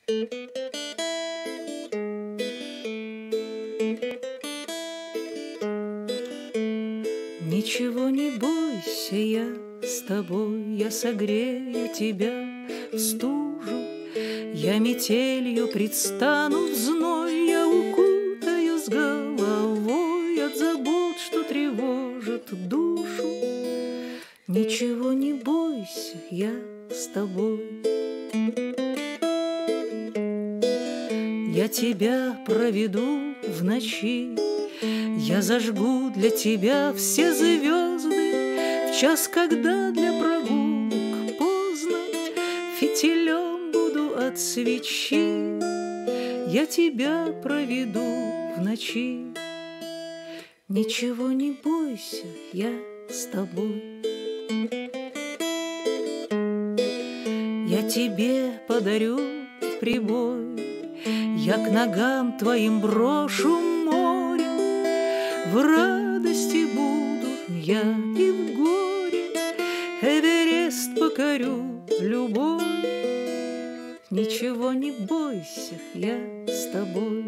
Ничего не бойся, я с тобой, я согрею тебя в стужу, я метелью предстану в зной, я укутаю с головой от забот, что тревожат душу. Ничего не бойся, я с тобой. Я тебя проведу в ночи, я зажгу для тебя все звезды в час, когда для прогулок поздно, фитилем буду от свечи. Я тебя проведу в ночи. Ничего не бойся, я с тобой. Я тебе подарю прибой, я к ногам твоим брошу море. В радости буду я и в горе, Эверест покорю любой. Ничего не бойся, я с тобой.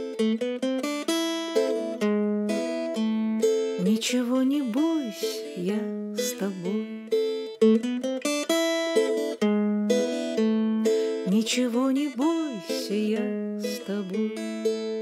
Ничего не бойся, я с тобой. Ничего не бойся, я с тобой.